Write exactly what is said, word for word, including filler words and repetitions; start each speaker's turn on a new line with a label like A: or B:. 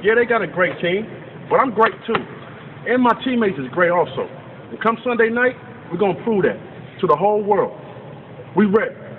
A: Yeah, they got a great team, but I'm great too. And my teammates is great also. And come Sunday night, we're going to prove that to the whole world. We ready.